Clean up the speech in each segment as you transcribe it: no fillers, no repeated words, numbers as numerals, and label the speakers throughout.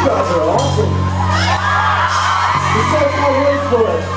Speaker 1: guys are awesome. It's like I wait for it.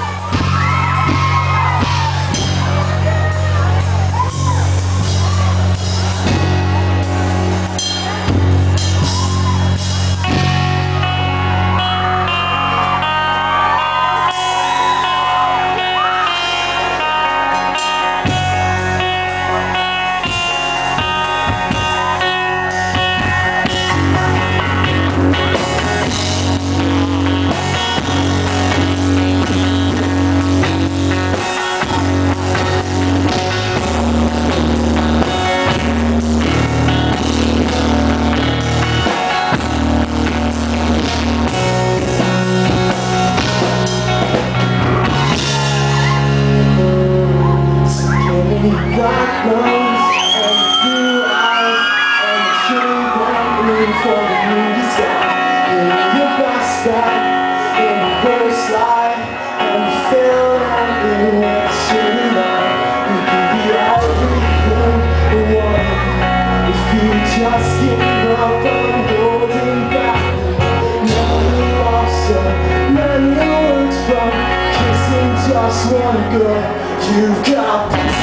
Speaker 1: Black lungs and blue eyes and chilly brown green for the moody sky. In your best back, in the first light, and fill out in that shitty light. You can be everything you want if you just give up on holding back. Now you lost so many words from kissing just one girl. You've got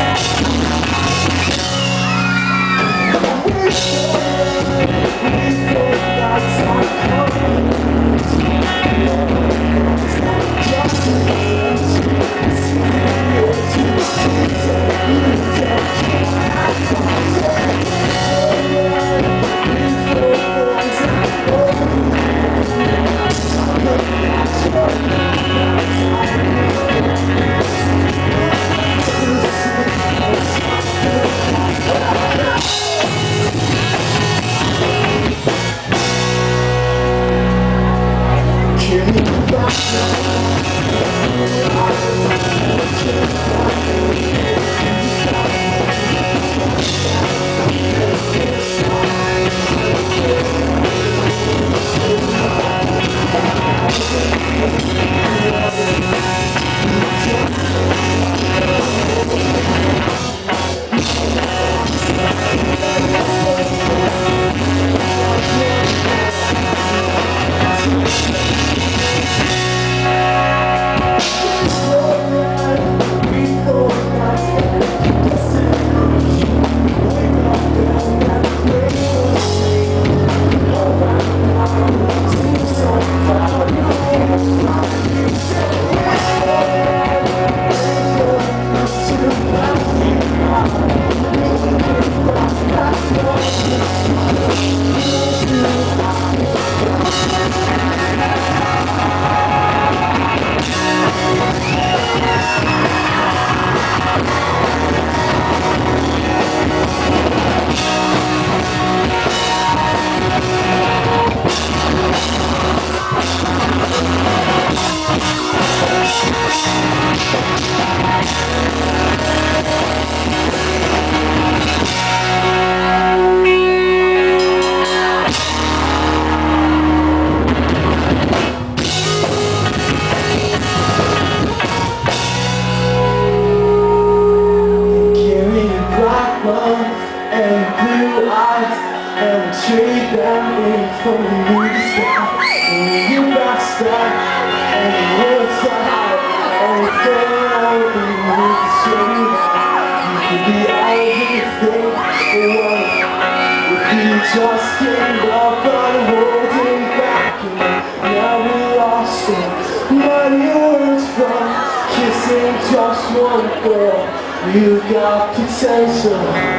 Speaker 1: and trade them in for the new sky. And you got stuck, and the words are hot, and it's going on with the shade. You could be everything you want if you just gave up on holding back. And now we lost it. Many words from kissing just one girl. You got potential.